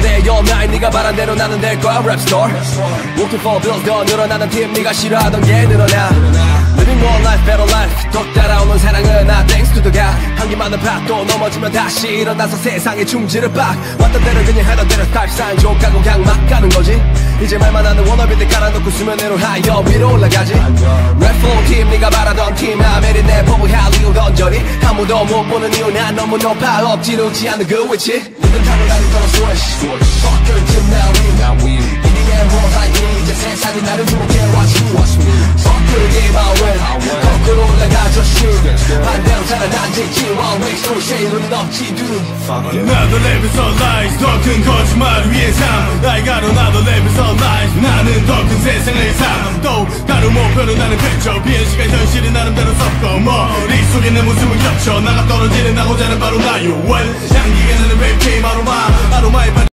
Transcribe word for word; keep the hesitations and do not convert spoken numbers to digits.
day all night 네가 바란 대로 나는 될 거야 rap star Working for bills 더 늘어나는 팀 네가 싫어하던 게 늘어나 Living more life better life 또 따라오는 사랑은 나 thanks to the God 한기많은 밭도 넘어지면 다시 일어나서 세상에 충지를 빡 왔던 대로 그냥 하던 대로 타입 사인 족하고 그냥 막 가는 거지 이제 말만 하는 워너비들 깔아놓고 수면 위로 하여 위로 올라가지 Rap flow 팀 네가 바라던 팀 아메리 내 법을 할 이유 던져리 아무도 못 보는 이유 난 너무 높아 엎지르지 않는 그 위치 니들 타고 다니던 switch Fuck your team now we 이닝의 모사이 이제 세상이 나를 주목해 watch me Fuck your game I win 거꾸로 올라가줘 shoot 반대로 살아난지 지원 way so shade 눈은 없지 dude Another level of lies 더 큰 거짓말을 위해 삶 I got another level of lies 나는 더 큰 세상을 삶 또 다른 목표는 나는 펼쳐 비행 시간 현실이 나름대로 섞어 머릿속에 내 모습을 겹쳐 나가 떨어지는 나고자는 바로 나요 Well 향기가 나는 랩 게임 아로마 아로마의